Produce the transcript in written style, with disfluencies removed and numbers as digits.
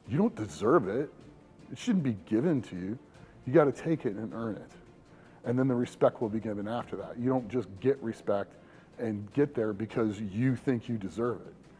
You don't deserve it. It shouldn't be given to you. You got to take it and earn it. And then the respect will be given after that. You don't just get respect and get there because you think you deserve it.